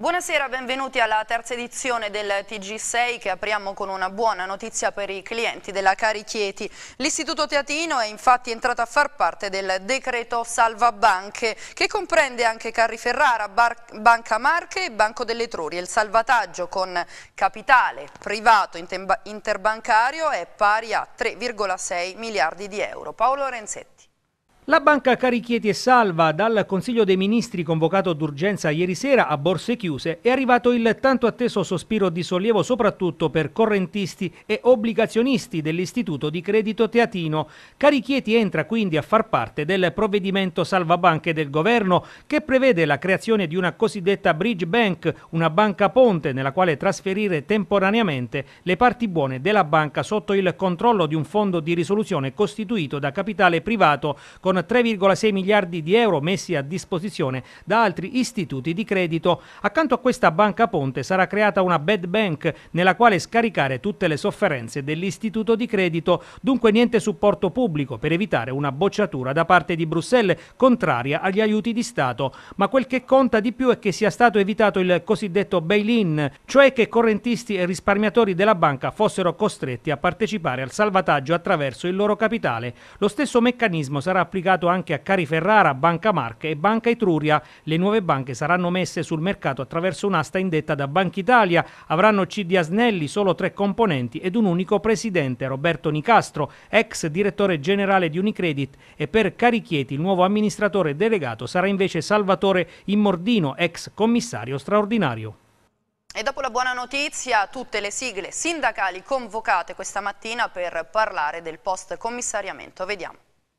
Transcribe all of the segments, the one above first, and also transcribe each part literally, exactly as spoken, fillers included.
Buonasera, benvenuti alla terza edizione del T G sei che apriamo con una buona notizia per i clienti della Cari Chieti. L'Istituto Teatino è infatti entrato a far parte del decreto Salva Banche che comprende anche Carriferrara, Bar Banca Marche e Banco delle Etrurie. Il salvataggio con capitale privato interbancario è pari a tre virgola sei miliardi di euro. Paolo Renzetti. La Banca Cari Chieti è salva. Dal Consiglio dei Ministri convocato d'urgenza ieri sera a borse chiuse è arrivato il tanto atteso sospiro di sollievo soprattutto per correntisti e obbligazionisti dell'Istituto di Credito Teatino. Cari Chieti entra quindi a far parte del provvedimento salvabanche del governo che prevede la creazione di una cosiddetta bridge bank, una banca ponte nella quale trasferire temporaneamente le parti buone della banca sotto il controllo di un fondo di risoluzione costituito da capitale privato con tre virgola sei miliardi di euro messi a disposizione da altri istituti di credito. Accanto a questa banca ponte sarà creata una bad bank nella quale scaricare tutte le sofferenze dell'istituto di credito, dunque niente supporto pubblico per evitare una bocciatura da parte di Bruxelles contraria agli aiuti di Stato. Ma quel che conta di più è che sia stato evitato il cosiddetto bail-in, cioè che correntisti e risparmiatori della banca fossero costretti a partecipare al salvataggio attraverso il loro capitale. Lo stesso meccanismo sarà applicato anche a Carriferrara, Banca Marche e Banca Etruria. Le nuove banche saranno messe sul mercato attraverso un'asta indetta da Banca Italia, avranno C D Asnelli, solo tre componenti ed un unico presidente, Roberto Nicastro, ex direttore generale di Unicredit, e per Cari Chieti il nuovo amministratore delegato sarà invece Salvatore Immordino, ex commissario straordinario. E dopo la buona notizia, tutte le sigle sindacali convocate questa mattina per parlare del post-commissariamento. Vediamo.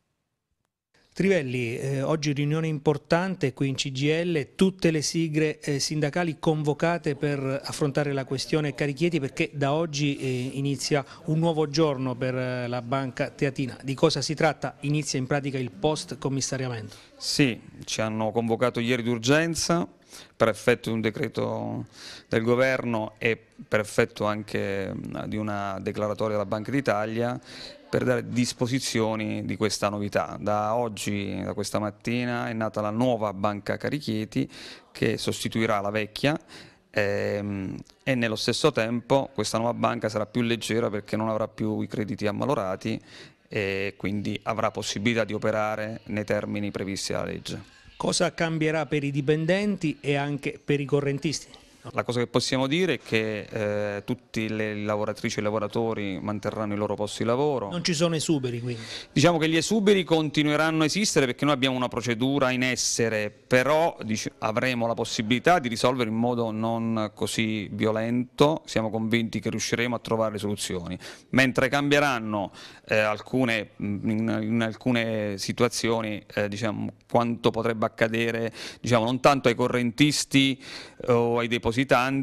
Trivelli, eh, oggi riunione importante qui in C G I L, tutte le sigle eh, sindacali convocate per affrontare la questione Cari Chieti perché da oggi eh, inizia un nuovo giorno per eh, la Banca Teatina. Di cosa si tratta? Inizia in pratica il post commissariamento. Sì, ci hanno convocato ieri d'urgenza per effetto di un decreto del governo e per effetto anche di una declaratoria della Banca d'Italia per dare disposizioni di questa novità. Da oggi, da questa mattina, è nata la nuova Banca Cari Chieti che sostituirà la vecchia ehm, e nello stesso tempo questa nuova banca sarà più leggera perché non avrà più i crediti ammalorati e quindi avrà possibilità di operare nei termini previsti dalla legge. Cosa cambierà per i dipendenti e anche per i correntisti? La cosa che possiamo dire è che eh, tutte le lavoratrici e i lavoratori manterranno i loro posti di lavoro. Non ci sono esuberi quindi? Diciamo che gli esuberi continueranno a esistere perché noi abbiamo una procedura in essere, però dic- avremo la possibilità di risolvere in modo non così violento, siamo convinti che riusciremo a trovare soluzioni. Mentre cambieranno eh, alcune, in, in alcune situazioni eh, diciamo, quanto potrebbe accadere diciamo, non tanto ai correntisti o ai depositanti,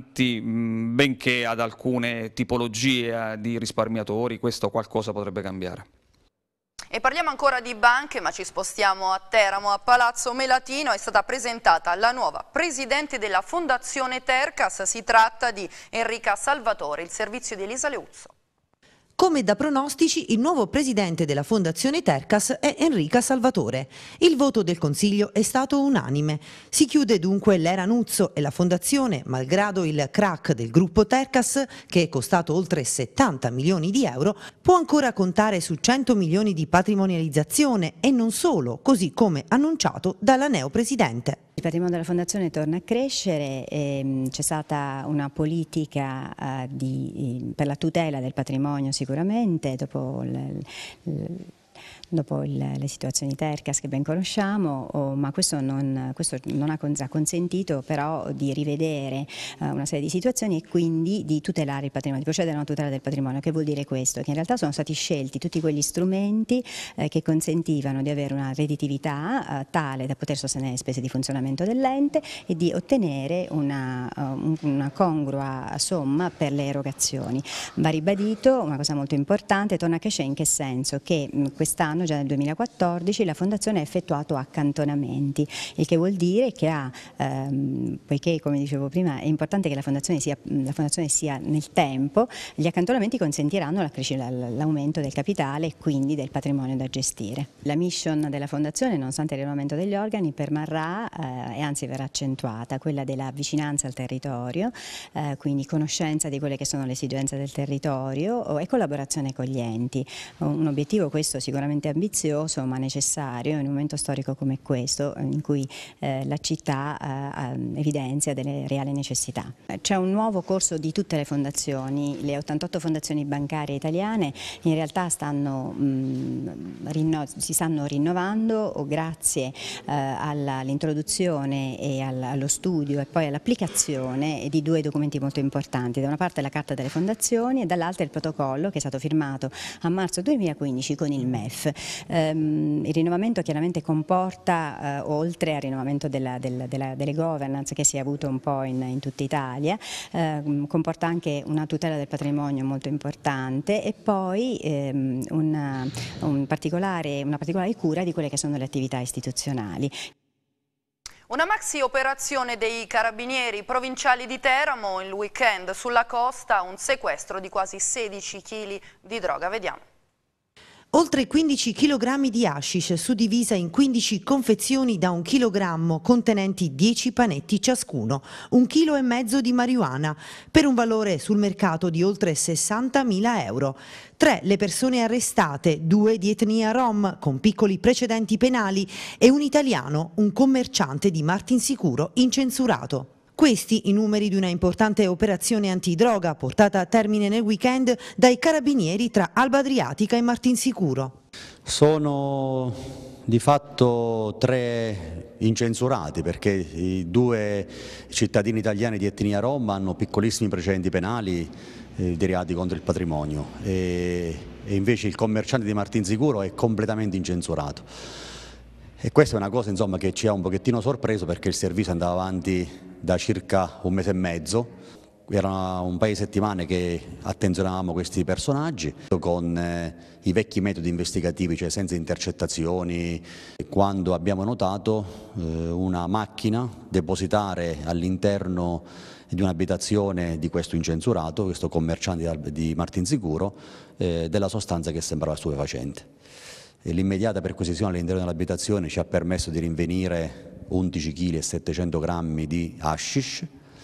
benché ad alcune tipologie di risparmiatori questo qualcosa potrebbe cambiare. E parliamo ancora di banche, ma ci spostiamo a Teramo, a Palazzo Melatino. È stata presentata la nuova presidente della Fondazione Tercas, si tratta di Enrica Salvatore, il servizio di Elisa Leuzzo. Come da pronostici, il nuovo presidente della Fondazione Tercas è Enrica Salvatore. Il voto del Consiglio è stato unanime. Si chiude dunque l'era Nuzzo e la Fondazione, malgrado il crack del gruppo Tercas, che è costato oltre settanta milioni di euro, può ancora contare su cento milioni di patrimonializzazione e non solo, così come annunciato dalla neopresidente. Il patrimonio della Fondazione torna a crescere, c'è stata una politica eh, di, per la tutela del patrimonio sicuramente, dopo il, il, dopo il, le situazioni Tercas che ben conosciamo, oh, ma questo non, questo non ha, ha consentito però di rivedere uh, una serie di situazioni e quindi di tutelare il patrimonio, di procedere a una tutela del patrimonio. Che vuol dire questo? Che in realtà sono stati scelti tutti quegli strumenti eh, che consentivano di avere una redditività eh, tale da poter sostenere le spese di funzionamento dell'ente e di ottenere una, uh, una congrua somma per le erogazioni. Va ribadito una cosa molto importante, torna a crescere in che senso? Che mh, questa quest'anno, già nel duemilaquattordici, la Fondazione ha effettuato accantonamenti, il che vuol dire che ha, ehm, poiché come dicevo prima è importante che la Fondazione sia, la fondazione sia nel tempo, gli accantonamenti consentiranno l'aumento del capitale e quindi del patrimonio da gestire. La mission della Fondazione, nonostante il rinnovamento degli organi, permarrà eh, e anzi verrà accentuata, quella della vicinanza al territorio, eh, quindi conoscenza di quelle che sono le esigenze del territorio e collaborazione con gli enti. Un obiettivo questo sicuramente ambizioso ma necessario in un momento storico come questo, in cui eh, la città eh, evidenzia delle reali necessità. C'è un nuovo corso di tutte le fondazioni, le ottantotto fondazioni bancarie italiane in realtà stanno, mh, si stanno rinnovando grazie eh, all'introduzione e all, allo studio e poi all'applicazione di due documenti molto importanti, da una parte la Carta delle Fondazioni e dall'altra il protocollo che è stato firmato a marzo duemilaquindici con il M E F. Um, il rinnovamento chiaramente comporta, uh, oltre al rinnovamento della, della, della, delle governance che si è avuto un po' in, in tutta Italia, uh, comporta anche una tutela del patrimonio molto importante e poi um, una, un particolare, una particolare cura di quelle che sono le attività istituzionali. Una maxi operazione dei carabinieri provinciali di Teramo il weekend sulla costa, un sequestro di quasi sedici chili di droga. Vediamo. Oltre quindici chilogrammi di hashish suddivisa in quindici confezioni da un chilogrammo contenenti dieci panetti ciascuno, un chilo e mezzo di marijuana per un valore sul mercato di oltre sessantamila euro. Tre le persone arrestate, due di etnia rom con piccoli precedenti penali e un italiano, un commerciante di Martinsicuro incensurato. Questi i numeri di una importante operazione antidroga portata a termine nel weekend dai carabinieri tra Alba Adriatica e Martinsicuro. Sono di fatto tre incensurati perché i due cittadini italiani di etnia rom hanno piccolissimi precedenti penali eh, di reati contro il patrimonio e, e invece il commerciante di Martinsicuro è completamente incensurato. E questa è una cosa insomma, che ci ha un pochettino sorpreso perché il servizio andava avanti da circa un mese e mezzo, era un paio di settimane che attenzionavamo questi personaggi con eh, i vecchi metodi investigativi, cioè senza intercettazioni, quando abbiamo notato eh, una macchina depositare all'interno di un'abitazione di questo incensurato, questo commerciante di Martinsicuro, eh, della sostanza che sembrava stupefacente. L'immediata perquisizione all'interno dell'abitazione ci ha permesso di rinvenire undici chili e settecento grammi di hashish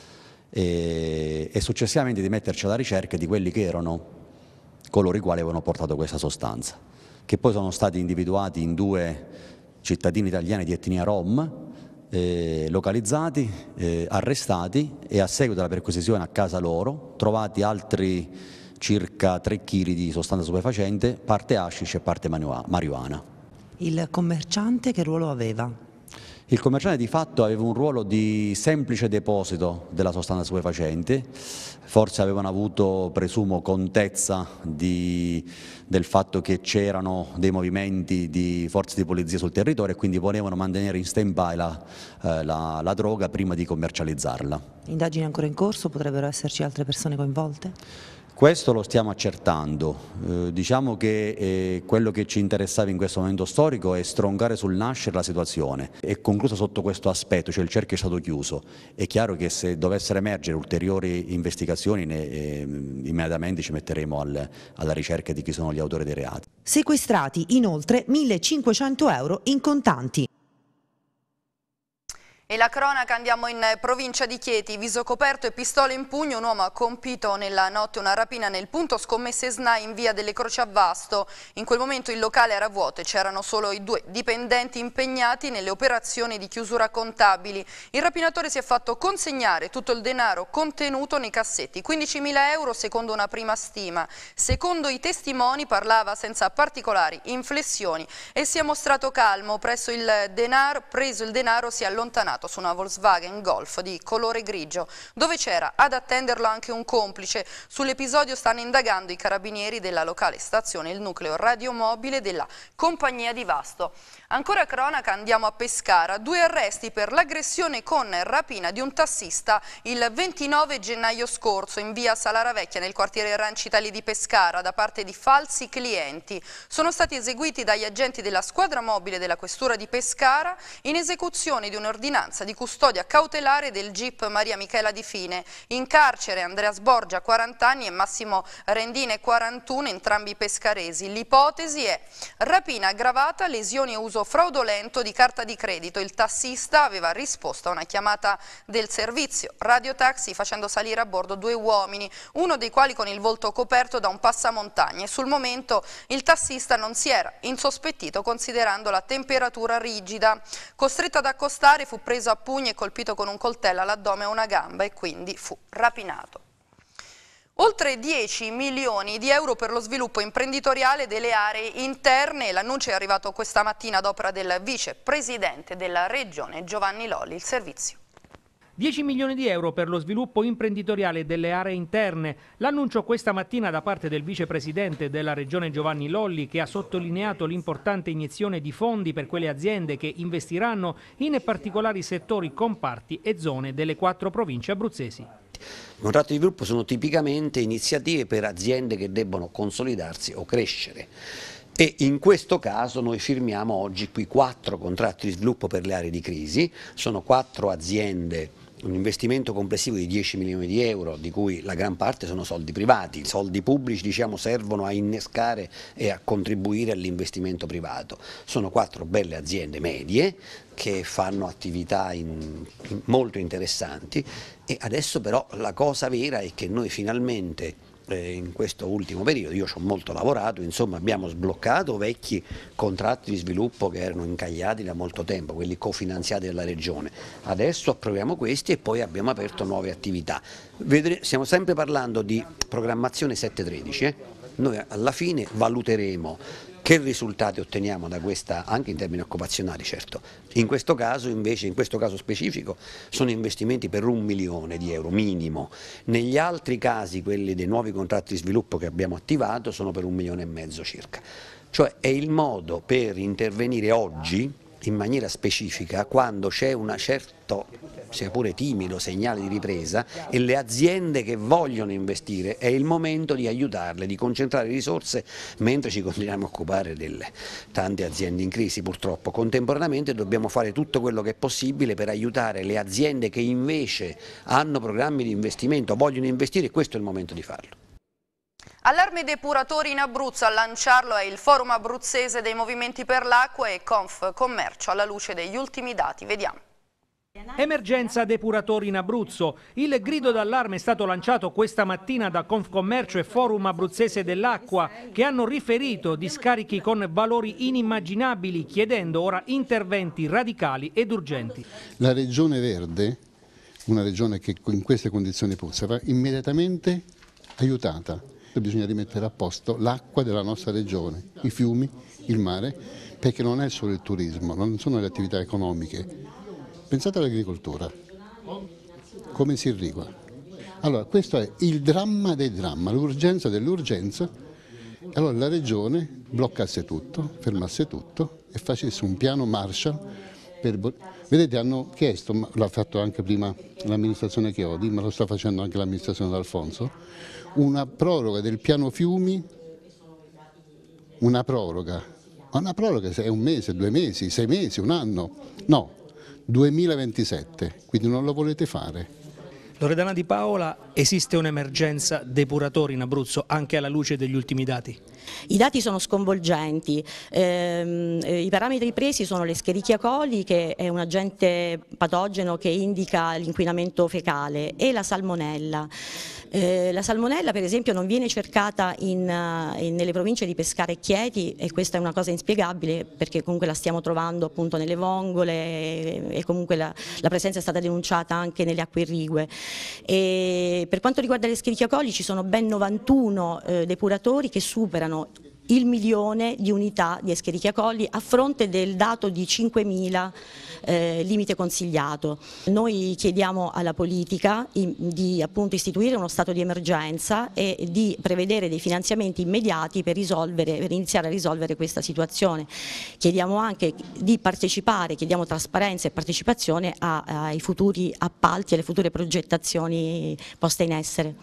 e, e successivamente di metterci alla ricerca di quelli che erano coloro i quali avevano portato questa sostanza, che poi sono stati individuati in due cittadini italiani di etnia rom, eh, localizzati, eh, arrestati e a seguito della perquisizione a casa loro trovati altri circa tre chili di sostanza stupefacente, parte hashish e parte marijuana. Il commerciante che ruolo aveva? Il commerciante di fatto aveva un ruolo di semplice deposito della sostanza stupefacente, forse avevano avuto, presumo, contezza di, del fatto che c'erano dei movimenti di forze di polizia sul territorio e quindi volevano mantenere in stand-by la, eh, la, la droga prima di commercializzarla. Indagini ancora in corso, potrebbero esserci altre persone coinvolte? Questo lo stiamo accertando, eh, diciamo che eh, quello che ci interessava in questo momento storico è stroncare sul nascere la situazione. È conclusa sotto questo aspetto, cioè il cerchio è stato chiuso. È chiaro che se dovessero emergere ulteriori investigazioni ne, eh, immediatamente ci metteremo al, alla ricerca di chi sono gli autori dei reati. Sequestrati inoltre millecinquecento euro in contanti. E la cronaca, andiamo in provincia di Chieti, viso coperto e pistole in pugno, un uomo ha compito nella notte una rapina nel punto scommesse S N A I in via delle Croci a Vasto. In quel momento il locale era vuoto e c'erano solo i due dipendenti impegnati nelle operazioni di chiusura contabili. Il rapinatore si è fatto consegnare tutto il denaro contenuto nei cassetti, quindicimila euro secondo una prima stima. Secondo i testimoni parlava senza particolari inflessioni e si è mostrato calmo. Presso il denaro, preso il denaro si è allontanato su una Volkswagen Golf di colore grigio, dove c'era ad attenderlo anche un complice. Sull'episodio stanno indagando i carabinieri della locale stazione e il nucleo radiomobile della compagnia di Vasto. Ancora cronaca, andiamo a Pescara. Due arresti per l'aggressione con rapina di un tassista il ventinove gennaio scorso in via Salaravecchia nel quartiere Rancitali di Pescara da parte di falsi clienti. Sono stati eseguiti dagli agenti della squadra mobile della questura di Pescara in esecuzione di un'ordinanza di custodia cautelare del Jeep Maria Michela Di Fine. In carcere Andrea Sborgia, quaranta anni, e Massimo Rendine, quarantuno, entrambi pescaresi. L'ipotesi è rapina aggravata, lesioni e uso fraudolento di carta di credito. Il tassista aveva risposto a una chiamata del servizio radiotaxi facendo salire a bordo due uomini, uno dei quali con il volto coperto da un passamontagne. Sul momento il tassista non si era insospettito considerando la temperatura rigida. Costretto ad accostare, fu preso a pugni e colpito con un coltello all'addome e una gamba e quindi fu rapinato. Oltre dieci milioni di euro per lo sviluppo imprenditoriale delle aree interne. L'annuncio è arrivato questa mattina ad opera del vicepresidente della Regione Giovanni Lolli. Il servizio. dieci milioni di euro per lo sviluppo imprenditoriale delle aree interne. L'annuncio questa mattina da parte del vicepresidente della Regione Giovanni Lolli, che ha sottolineato l'importante iniezione di fondi per quelle aziende che investiranno in particolari settori, comparti e zone delle quattro province abruzzesi. I contratti di sviluppo sono tipicamente iniziative per aziende che debbono consolidarsi o crescere. E in questo caso noi firmiamo oggi qui quattro contratti di sviluppo per le aree di crisi. Sono quattro aziende, un investimento complessivo di dieci milioni di euro, di cui la gran parte sono soldi privati. I soldi pubblici, diciamo, servono a innescare e a contribuire all'investimento privato. Sono quattro belle aziende medie che fanno attività in, in molto interessanti, e adesso però la cosa vera è che noi finalmente in questo ultimo periodo, io ci ho molto lavorato, insomma abbiamo sbloccato vecchi contratti di sviluppo che erano incagliati da molto tempo, quelli cofinanziati dalla Regione. Adesso approviamo questi e poi abbiamo aperto nuove attività. Vedere, stiamo sempre parlando di programmazione sette tredici, eh? Noi alla fine valuteremo che risultati otteniamo da questa, anche in termini occupazionali certo. In questo caso invece, in questo caso specifico, sono investimenti per un milione di euro minimo. Negli altri casi, quelli dei nuovi contratti di sviluppo che abbiamo attivato, sono per un milione e mezzo circa. Cioè è il modo per intervenire oggi in maniera specifica quando c'è un certo, sia pure timido, segnale di ripresa, e le aziende che vogliono investire è il momento di aiutarle, di concentrare risorse mentre ci continuiamo a occupare delle tante aziende in crisi purtroppo. Contemporaneamente dobbiamo fare tutto quello che è possibile per aiutare le aziende che invece hanno programmi di investimento, vogliono investire, e questo è il momento di farlo. Allarme depuratori in Abruzzo, a lanciarlo è il Forum Abruzzese dei Movimenti per l'Acqua e Confcommercio alla luce degli ultimi dati. Vediamo. Emergenza depuratori in Abruzzo. Il grido d'allarme è stato lanciato questa mattina da Confcommercio e Forum Abruzzese dell'Acqua, che hanno riferito di scarichi con valori inimmaginabili, chiedendo ora interventi radicali ed urgenti. La Regione Verde, una regione che in queste condizioni puzza, va immediatamente aiutata. Bisogna rimettere a posto l'acqua della nostra regione, i fiumi, il mare, perché non è solo il turismo, non sono le attività economiche. Pensate all'agricoltura, come si irriga. Allora, questo è il dramma del dramma, l'urgenza dell'urgenza. Allora la regione bloccasse tutto, fermasse tutto e facesse un piano Marshall. Per... Vedete, hanno chiesto, l'ha fatto anche prima l'amministrazione Chiodi, ma lo sta facendo anche l'amministrazione D'Alfonso, una proroga del piano fiumi, una proroga, ma una proroga è un mese, due mesi, sei mesi, un anno, no, duemilaventisette, quindi non lo volete fare. Loredana Di Paola, esiste un'emergenza depuratori in Abruzzo anche alla luce degli ultimi dati? I dati sono sconvolgenti, ehm, i parametri presi sono l'Escherichia coli, che è un agente patogeno che indica l'inquinamento fecale, e la salmonella. Eh, la salmonella per esempio non viene cercata in, in, nelle province di Pescara e Chieti, e questa è una cosa inspiegabile perché comunque la stiamo trovando appunto nelle vongole e, e comunque la, la presenza è stata denunciata anche nelle acque irrigue. E per quanto riguarda l'Escherichia coli ci sono ben novantuno eh, depuratori che superano il milione di unità di Escherichia coli a fronte del dato di cinquemila eh, limite consigliato. Noi chiediamo alla politica in, di appunto istituire uno stato di emergenza e di prevedere dei finanziamenti immediati per, risolvere, per iniziare a risolvere questa situazione. Chiediamo anche di partecipare, chiediamo trasparenza e partecipazione a, ai futuri appalti e alle future progettazioni poste in essere.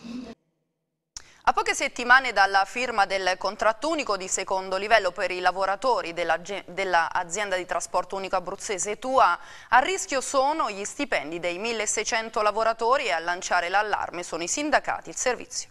A poche settimane dalla firma del contratto unico di secondo livello per i lavoratori dell'azienda di trasporto unico abruzzese Tua, a rischio sono gli stipendi dei milleseicento lavoratori e a lanciare l'allarme sono i sindacati, il servizio.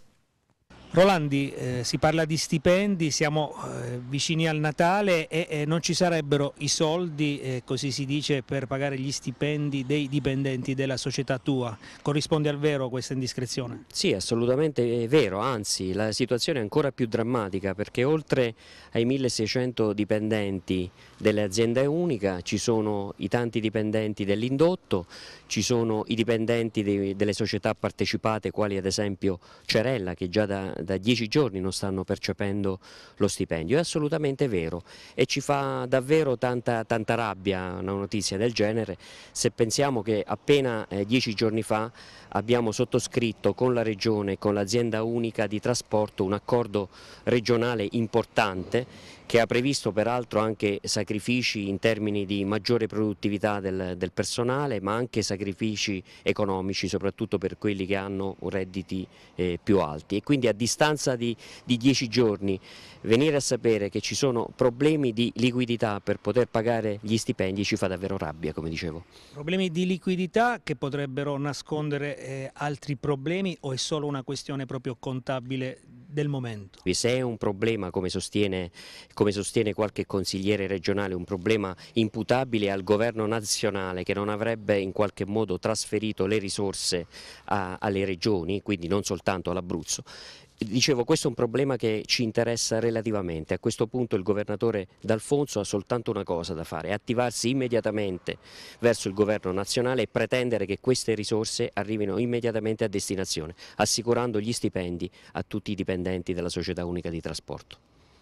Rolandi, eh, si parla di stipendi, siamo eh, vicini al Natale e eh, non ci sarebbero i soldi, eh, così si dice, per pagare gli stipendi dei dipendenti della società Tua. Corrisponde al vero questa indiscrezione? Sì, assolutamente è vero, anzi la situazione è ancora più drammatica perché oltre ai milleseicento dipendenti dell'azienda unica ci sono i tanti dipendenti dell'indotto, ci sono i dipendenti dei, delle società partecipate quali ad esempio Cerella che già da da dieci giorni non stanno percependo lo stipendio. È assolutamente vero e ci fa davvero tanta, tanta rabbia una notizia del genere se pensiamo che appena eh, dieci giorni fa abbiamo sottoscritto con la Regione e con l'azienda unica di trasporto un accordo regionale importante che ha previsto peraltro anche sacrifici in termini di maggiore produttività del, del personale, ma anche sacrifici economici, soprattutto per quelli che hanno redditi eh, più alti. E quindi a distanza di, di dieci giorni venire a sapere che ci sono problemi di liquidità per poter pagare gli stipendi ci fa davvero rabbia, come dicevo. Problemi di liquidità che potrebbero nascondere eh, altri problemi o è solo una questione proprio contabile del momento? Se è un problema, come sostiene, come sostiene qualche consigliere regionale, un problema imputabile al governo nazionale che non avrebbe in qualche modo trasferito le risorse a, alle regioni, quindi non soltanto all'Abruzzo. Dicevo, questo è un problema che ci interessa relativamente. A questo punto il governatore D'Alfonso ha soltanto una cosa da fare, attivarsi immediatamente verso il governo nazionale e pretendere che queste risorse arrivino immediatamente a destinazione, assicurando gli stipendi a tutti i dipendenti della società unica di trasporto.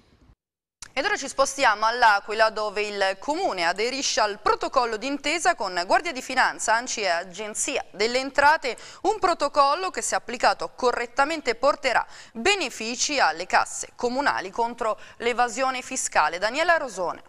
Ed ora ci spostiamo all'Aquila dove il Comune aderisce al protocollo d'intesa con Guardia di Finanza, ANCI e Agenzia delle Entrate, un protocollo che se applicato correttamente porterà benefici alle casse comunali contro l'evasione fiscale. Daniela Rosone.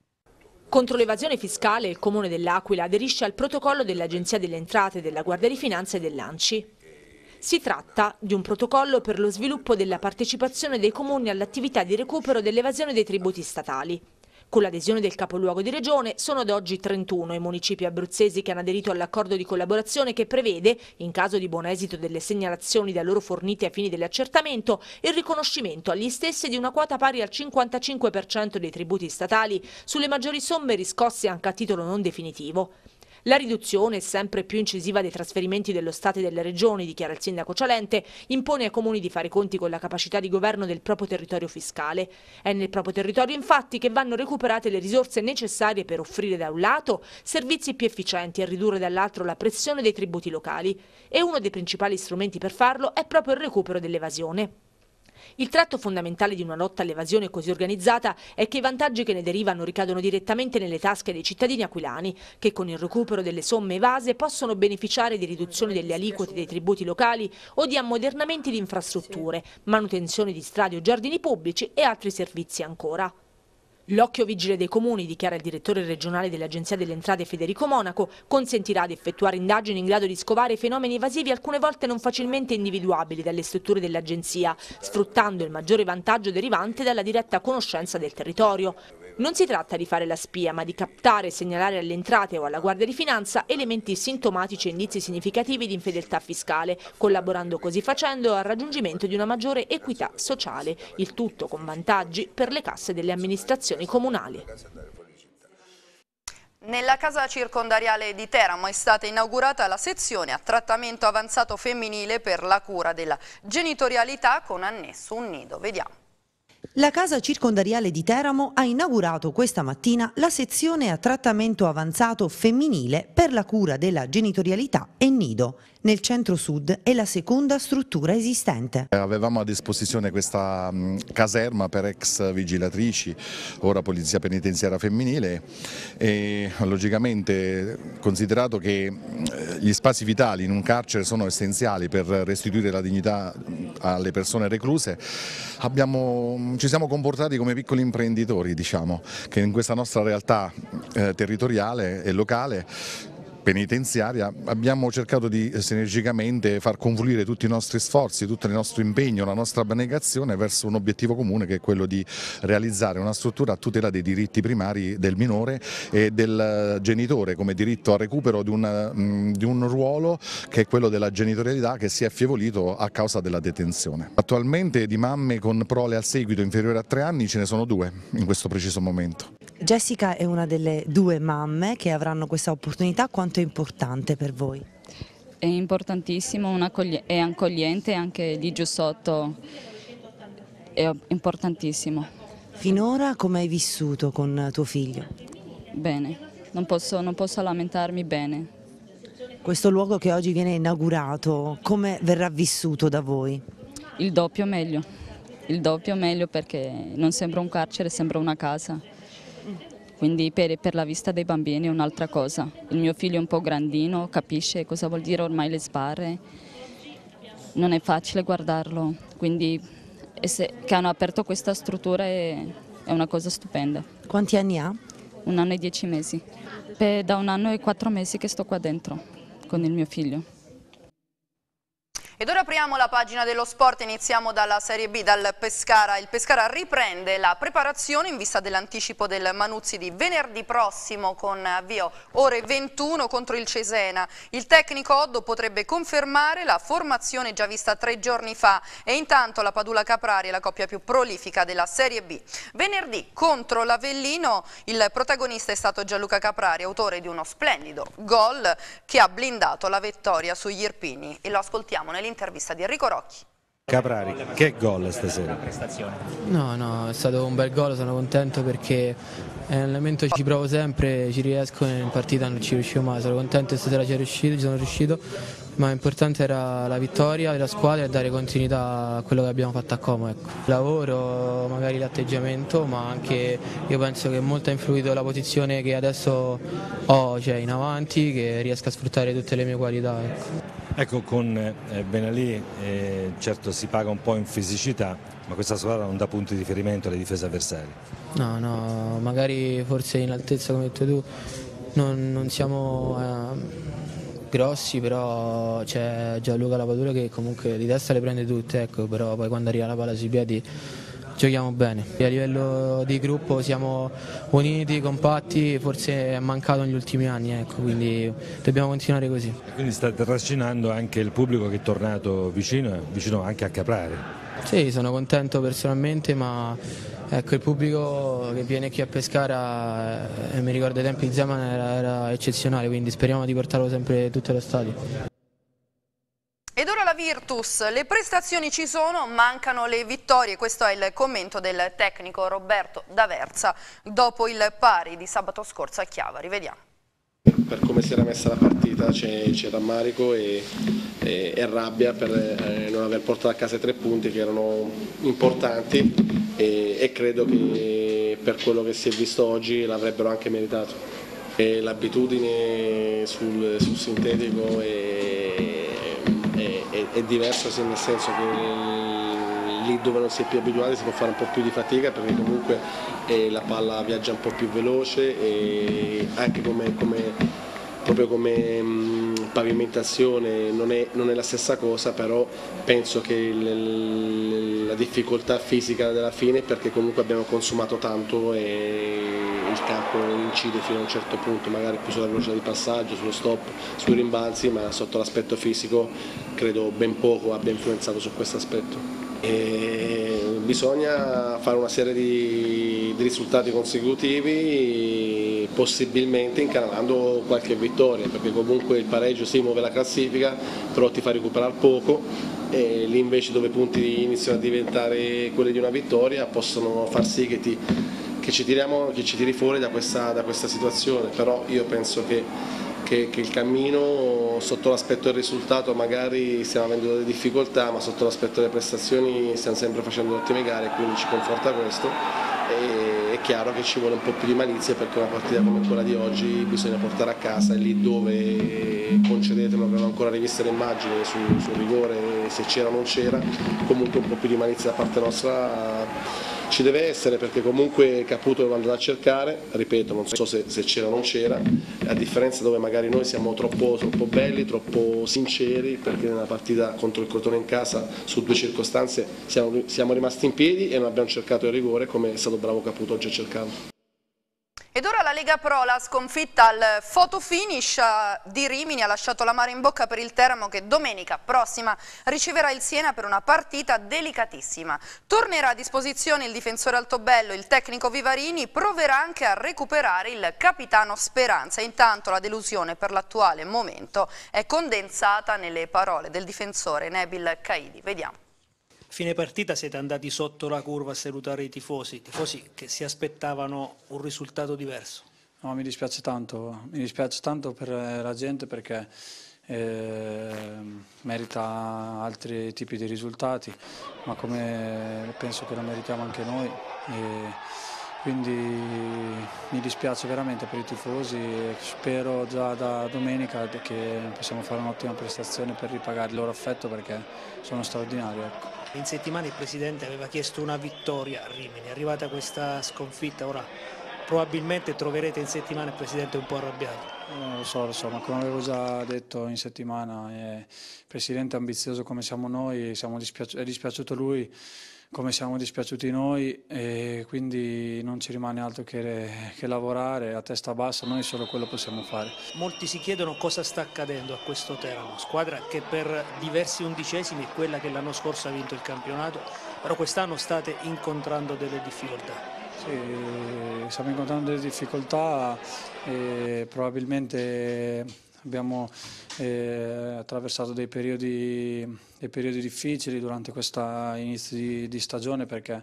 Contro l'evasione fiscale il Comune dell'Aquila aderisce al protocollo dell'Agenzia delle Entrate, della Guardia di Finanza e dell'ANCI. Si tratta di un protocollo per lo sviluppo della partecipazione dei comuni all'attività di recupero dell'evasione dei tributi statali. Con l'adesione del capoluogo di regione sono ad oggi trentuno i municipi abruzzesi che hanno aderito all'accordo di collaborazione che prevede, in caso di buon esito delle segnalazioni da loro fornite ai fini dell'accertamento, il riconoscimento agli stessi di una quota pari al cinquantacinque per cento dei tributi statali sulle maggiori somme riscosse anche a titolo non definitivo. La riduzione sempre più incisiva dei trasferimenti dello Stato e delle regioni, dichiara il sindaco Cialente, impone ai comuni di fare i conti con la capacità di governo del proprio territorio fiscale. È nel proprio territorio infatti che vanno recuperate le risorse necessarie per offrire da un lato servizi più efficienti e ridurre dall'altro la pressione dei tributi locali. E uno dei principali strumenti per farlo è proprio il recupero dell'evasione. Il tratto fondamentale di una lotta all'evasione così organizzata è che i vantaggi che ne derivano ricadono direttamente nelle tasche dei cittadini aquilani, che con il recupero delle somme evase possono beneficiare di riduzione delle aliquote dei tributi locali o di ammodernamenti di infrastrutture, manutenzione di strade o giardini pubblici e altri servizi ancora. L'occhio vigile dei comuni, dichiara il direttore regionale dell'Agenzia delle Entrate Federico Monaco, consentirà di effettuare indagini in grado di scovare fenomeni evasivi alcune volte non facilmente individuabili dalle strutture dell'Agenzia, sfruttando il maggiore vantaggio derivante dalla diretta conoscenza del territorio. Non si tratta di fare la spia, ma di captare e segnalare alle entrate o alla Guardia di Finanza elementi sintomatici e indizi significativi di infedeltà fiscale, collaborando così facendo al raggiungimento di una maggiore equità sociale, il tutto con vantaggi per le casse delle amministrazioni comunali. Nella casa circondariale di Teramo è stata inaugurata la sezione a trattamento avanzato femminile per la cura della genitorialità con annesso un nido. Vediamo. La casa circondariale di Teramo ha inaugurato questa mattina la sezione a trattamento avanzato femminile per la cura della genitorialità e nido. Nel centro-sud è la seconda struttura esistente. Avevamo a disposizione questa caserma per ex vigilatrici, ora polizia penitenziaria femminile, e logicamente, considerato che gli spazi vitali in un carcere sono essenziali per restituire la dignità alle persone recluse, abbiamo, ci siamo comportati come piccoli imprenditori, diciamo, che in questa nostra realtà eh, territoriale e locale penitenziaria abbiamo cercato di sinergicamente far confluire tutti i nostri sforzi, tutto il nostro impegno, la nostra abnegazione verso un obiettivo comune, che è quello di realizzare una struttura a tutela dei diritti primari del minore e del genitore, come diritto al recupero di un, di un ruolo che è quello della genitorialità, che si è affievolito a causa della detenzione. Attualmente di mamme con prole al seguito inferiore a tre anni ce ne sono due in questo preciso momento. Jessica è una delle due mamme che avranno questa opportunità. Quanto è importante per voi? È importantissimo, è accogliente anche di giù sotto, è importantissimo. Finora come hai vissuto con tuo figlio? Bene, non posso, non posso lamentarmi bene. Questo luogo che oggi viene inaugurato, come verrà vissuto da voi? Il doppio meglio, il doppio meglio perché non sembra un carcere, sembra una casa. Quindi per, per la vista dei bambini è un'altra cosa. Il mio figlio è un po' grandino, capisce cosa vuol dire ormai le sbarre, non è facile guardarlo, quindi se, che hanno aperto questa struttura è, è una cosa stupenda. Quanti anni ha? Un anno e dieci mesi. Beh, da un anno e quattro mesi che sto qua dentro con il mio figlio. Ed ora apriamo la pagina dello sport, iniziamo dalla Serie B, dal Pescara. Il Pescara riprende la preparazione in vista dell'anticipo del Manuzzi di venerdì prossimo con avvio ore ventuno contro il Cesena. Il tecnico Oddo potrebbe confermare la formazione già vista tre giorni fa e intanto la Padula Caprari è la coppia più prolifica della Serie B. Venerdì contro l'Avellino il protagonista è stato Gianluca Caprari, autore di uno splendido gol che ha blindato la vittoria sugli Irpini, e lo ascoltiamo nell'intervista intervista di Enrico Rocchi. Caprari, che gol stasera? No, no, è stato un bel gol, sono contento perché nell'allenamento ci provo sempre, ci riesco, in partita non ci riuscivo mai, sono contento stasera ci riuscito, ci sono riuscito, ma l'importante era la vittoria della squadra e dare continuità a quello che abbiamo fatto a Como. Ecco. Il lavoro, magari l'atteggiamento, ma anche io penso che molto ha influito la posizione che adesso ho, cioè in avanti, che riesco a sfruttare tutte le mie qualità. Ecco. Ecco, con eh, Benalì eh, certo si paga un po' in fisicità, ma questa squadra non dà punti di riferimento alle difese avversarie. No, no, magari forse in altezza, come hai detto tu, non, non siamo eh, grossi, però c'è Gianluca Lapadula che comunque di testa le prende tutte, ecco, però poi quando arriva la palla sui piedi giochiamo bene. A livello di gruppo siamo uniti, compatti, forse è mancato negli ultimi anni, ecco, quindi dobbiamo continuare così. Quindi state trascinando anche il pubblico che è tornato vicino, vicino anche a Caprari. Sì, sono contento personalmente, ma ecco, il pubblico che viene qui a Pescara, eh, mi ricordo ai tempi di Zeman, era, era eccezionale, quindi speriamo di portarlo sempre tutto lo stadio. Ed ora la Virtus, le prestazioni ci sono, mancano le vittorie, questo è il commento del tecnico Roberto D'Aversa dopo il pari di sabato scorso a Chiavari, vediamo. Per come si era messa la partita c'è rammarico e, e, e rabbia per eh, non aver portato a casa i tre punti che erano importanti e, e credo che per quello che si è visto oggi l'avrebbero anche meritato. L'abitudine sul, sul sintetico è è diverso, nel senso che lì dove non si è più abituati si può fare un po' più di fatica perché comunque eh, la palla viaggia un po' più veloce e anche come, come, proprio come mh, pavimentazione non è, non è la stessa cosa, però penso che il, la difficoltà fisica della fine è perché comunque abbiamo consumato tanto e il campo incide fino a un certo punto, magari più sulla velocità di passaggio, sullo stop, sui rimbalzi, ma sotto l'aspetto fisico credo ben poco abbia influenzato su questo aspetto. E bisogna fare una serie di, di risultati consecutivi, possibilmente incanalando qualche vittoria, perché comunque il pareggio si muove la classifica, però ti fa recuperare poco e lì invece dove i punti iniziano a diventare quelli di una vittoria possono far sì che, ti, che, ci, tiriamo, che ci tiri fuori da questa, da questa situazione, però io penso che, che, che il cammino sotto l'aspetto del risultato magari stiamo avendo delle difficoltà, ma sotto l'aspetto delle prestazioni stiamo sempre facendo ottime gare e quindi ci conforta questo. E è chiaro che ci vuole un po' più di malizia perché una partita come quella di oggi bisogna portare a casa, e lì dove, concedetelo, non avevo ancora riviste le immagini sul, sul rigore, se c'era o non c'era, comunque un po' più di malizia da parte nostra ci deve essere, perché comunque Caputo lo andrà a cercare, ripeto, non so se, se c'era o non c'era, a differenza dove magari noi siamo troppo, troppo belli, troppo sinceri, perché nella partita contro il Crotone in casa su due circostanze siamo, siamo rimasti in piedi e non abbiamo cercato il rigore come è stato bravo Caputo oggi a cercarlo. Ed ora la Lega Pro, la sconfitta al photo finish di Rimini ha lasciato l'amaro in bocca per il Teramo, che domenica prossima riceverà il Siena per una partita delicatissima. Tornerà a disposizione il difensore Altobello, il tecnico Vivarini proverà anche a recuperare il capitano Speranza. Intanto la delusione per l'attuale momento è condensata nelle parole del difensore Nabil Caidi. Vediamo. Fine partita siete andati sotto la curva a salutare i tifosi, tifosi che si aspettavano un risultato diverso. No, mi dispiace tanto, mi dispiace tanto per la gente perché eh, merita altri tipi di risultati, ma come penso che lo meritiamo anche noi. E quindi mi dispiace veramente per i tifosi e spero già da domenica che possiamo fare un'ottima prestazione per ripagare il loro affetto, perché sono straordinari. Ecco. In settimana il Presidente aveva chiesto una vittoria a Rimini, è arrivata questa sconfitta, ora probabilmente troverete in settimana il Presidente un po' arrabbiato. Non lo so, lo so, ma come avevo già detto in settimana, eh, il Presidente è ambizioso come siamo noi, siamo dispiaci- è dispiaciuto lui come siamo dispiaciuti noi, e quindi non ci rimane altro che, che lavorare a testa bassa, noi solo quello possiamo fare. Molti si chiedono cosa sta accadendo a questo Teramo, squadra che per diversi undicesimi è quella che l'anno scorso ha vinto il campionato, però quest'anno state incontrando delle difficoltà. Sì, stiamo incontrando delle difficoltà e probabilmente abbiamo eh, attraversato dei periodi, dei periodi difficili durante questo inizio di, di stagione, perché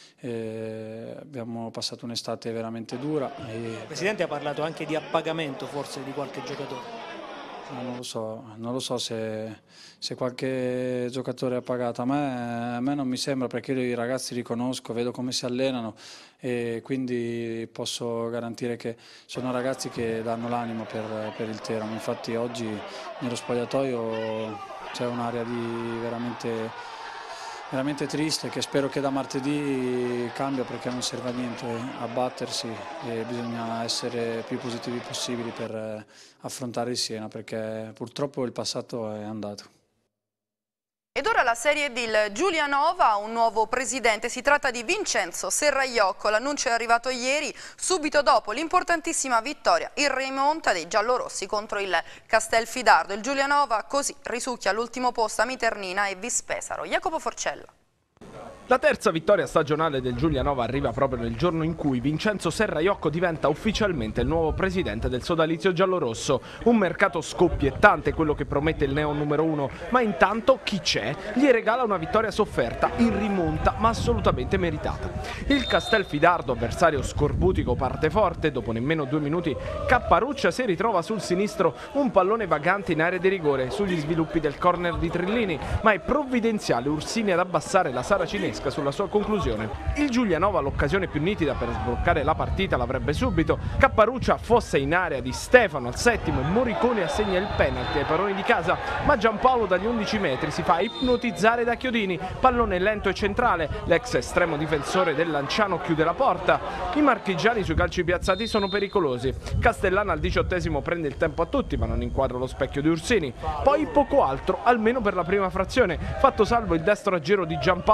eh, abbiamo passato un'estate veramente dura. E... Il Presidente ha parlato anche di appagamento forse di qualche giocatore. Non lo so, non lo so se, se qualche giocatore è pagato, a me, a me non mi sembra, perché io i ragazzi li conosco, vedo come si allenano e quindi posso garantire che sono ragazzi che danno l'animo per, per il Teramo. Infatti oggi nello spogliatoio c'è un'area di veramente... veramente triste, che spero che da martedì cambia, perché non serve a niente abbattersi e bisogna essere più positivi possibili per affrontare il Siena, perché purtroppo il passato è andato. Ed ora la Serie D, il Giulianova ha un nuovo presidente, si tratta di Vincenzo Serraiocco, l'annuncio è arrivato ieri, subito dopo l'importantissima vittoria in rimonta dei giallorossi contro il Castelfidardo. Il Giulianova così risucchia all'ultimo posto a Miternina e Vispesaro. Jacopo Forcella. La terza vittoria stagionale del Giulianova arriva proprio nel giorno in cui Vincenzo Serraiocco diventa ufficialmente il nuovo presidente del sodalizio giallorosso. Un mercato scoppiettante, quello che promette il neo numero uno, ma intanto chi c'è gli regala una vittoria sofferta, in rimonta ma assolutamente meritata. Il Castelfidardo, avversario scorbutico, parte forte, dopo nemmeno due minuti Capparuccia si ritrova sul sinistro un pallone vagante in area di rigore sugli sviluppi del corner di Trillini, ma è provvidenziale Ursini ad abbassare la saracinesca sulla sua conclusione. Il Giulianova l'occasione più nitida per sbloccare la partita l'avrebbe subito. Capparuccia affossa in area di Stefano al settimo e Moricone assegna il penalty ai padroni di casa, ma Giampaolo dagli undici metri si fa ipnotizzare da Chiodini, pallone lento e centrale, l'ex estremo difensore del Lanciano chiude la porta. I marchigiani sui calci piazzati sono pericolosi. Castellana al diciottesimo prende il tempo a tutti, ma non inquadra lo specchio di Ursini. Poi poco altro, almeno per la prima frazione, fatto salvo il destro a giro di Giampaolo al minuto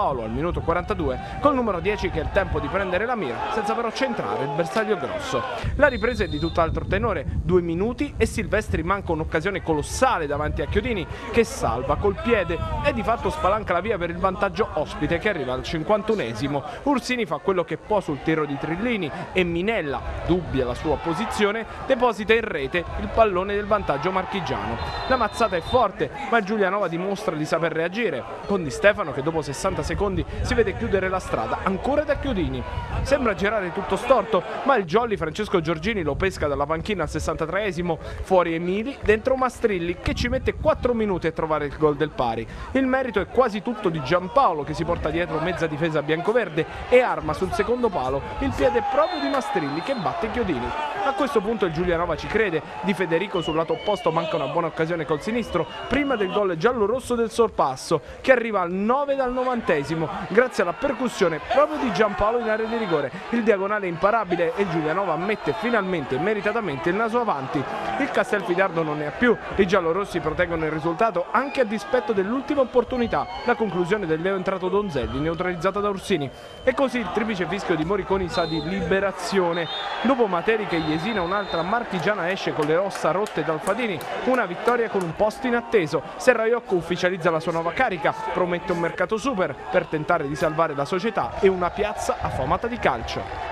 minuto quarantadue, col numero dieci che è il tempo di prendere la mira, senza però centrare il bersaglio grosso. La ripresa è di tutt'altro tenore, due minuti e Silvestri manca un'occasione colossale davanti a Chiodini, che salva col piede e di fatto spalanca la via per il vantaggio ospite che arriva al cinquantunesimo. Ursini fa quello che può sul tiro di Trillini e Minella, dubbia la sua posizione, deposita in rete il pallone del vantaggio marchigiano. La mazzata è forte, ma Giulianova dimostra di saper reagire, con Di Stefano che dopo sessanta secondi si vede chiudere la strada ancora da Chiodini. Sembra girare tutto storto, ma il jolly Francesco Giorgini lo pesca dalla panchina al sessantatreesimo, fuori Emili, dentro Mastrilli che ci mette quattro minuti a trovare il gol del pari. Il merito è quasi tutto di Giampaolo che si porta dietro mezza difesa biancoverde e arma sul secondo palo il piede proprio di Mastrilli che batte Chiodini. A questo punto il Giulianova ci crede, Di Federico sul lato opposto manca una buona occasione col sinistro prima del gol giallo-rosso del sorpasso che arriva al nove dal novantesimo grazie alla percussione proprio di Giampaolo in area di rigore. Il diagonale è imparabile e il Giulianova mette finalmente e meritatamente il naso avanti. Il Castelfidardo non ne ha più, i giallorossi proteggono il risultato anche a dispetto dell'ultima opportunità, la conclusione del neoentrato Donzelli neutralizzata da Ursini. E così il triplice fischio di Moriconi sa di liberazione. Dopo Materi che Jesina un'altra marchigiana esce con le ossa rotte dal Fadini, una vittoria con un posto inatteso. Serraiocco ufficializza la sua nuova carica, promette un mercato super per tentare di salvare la società e una piazza affamata di calcio.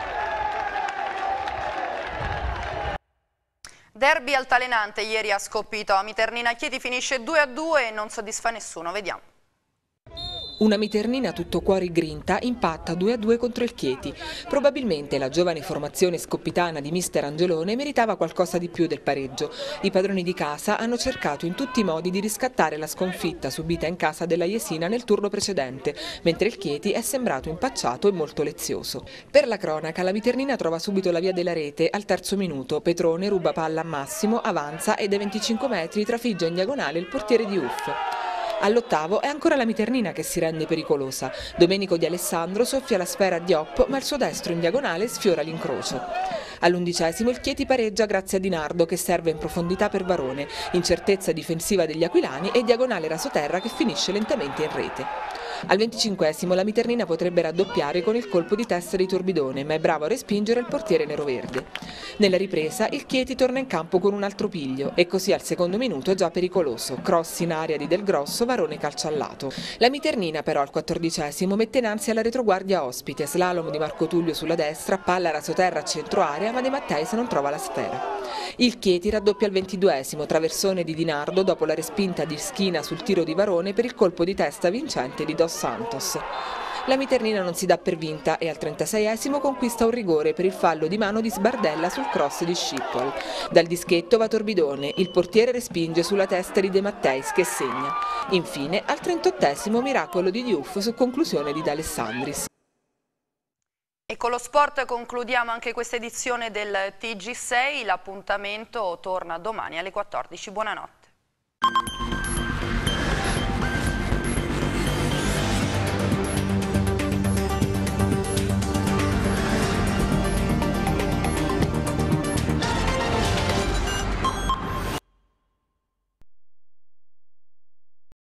Derby altalenante ieri a Scoppito, a Miternina Chieti finisce due a due e non soddisfa nessuno, vediamo. Una Miternina tutto cuori grinta impatta due a due contro il Chieti. Probabilmente la giovane formazione scoppitana di mister Angelone meritava qualcosa di più del pareggio. I padroni di casa hanno cercato in tutti i modi di riscattare la sconfitta subita in casa della Jesina nel turno precedente, mentre il Chieti è sembrato impacciato e molto lezioso. Per la cronaca la Miternina trova subito la via della rete al terzo minuto. Petrone ruba palla a Massimo, avanza e dai venticinque metri trafigge in diagonale il portiere di Uff. All'ottavo è ancora la Miternina che si rende pericolosa. Domenico Di Alessandro soffia la sfera a Diop, ma il suo destro in diagonale sfiora l'incrocio. All'undicesimo il Chieti pareggia grazie a Di Nardo che serve in profondità per Varone, incertezza difensiva degli aquilani e diagonale rasoterra che finisce lentamente in rete. Al venticinquesimo la Miternina potrebbe raddoppiare con il colpo di testa di Torbidone, ma è bravo a respingere il portiere neroverde. Nella ripresa il Chieti torna in campo con un altro piglio e così al secondo minuto è già pericoloso. Cross in area di Del Grosso, Varone calcia al lato. La Miternina però al quattordicesimo mette in ansia la retroguardia ospite, slalom di Marco Tullio sulla destra, palla rasoterra a centro area, ma De Matteis non trova la sfera. Il Chieti raddoppia al ventiduesimo, traversone di Di Nardo dopo la respinta di Schina sul tiro di Varone per il colpo di testa vincente di Dos Santos. La Miternina non si dà per vinta e al trentaseiesimo conquista un rigore per il fallo di mano di Sbardella sul cross di Schiphol. Dal dischetto va Torbidone, il portiere respinge sulla testa di De Matteis che segna. Infine al trentottesimo miracolo di Diouf su conclusione di D'Alessandris. E con lo sport concludiamo anche questa edizione del T G sei, l'appuntamento torna domani alle quattordici. Buonanotte.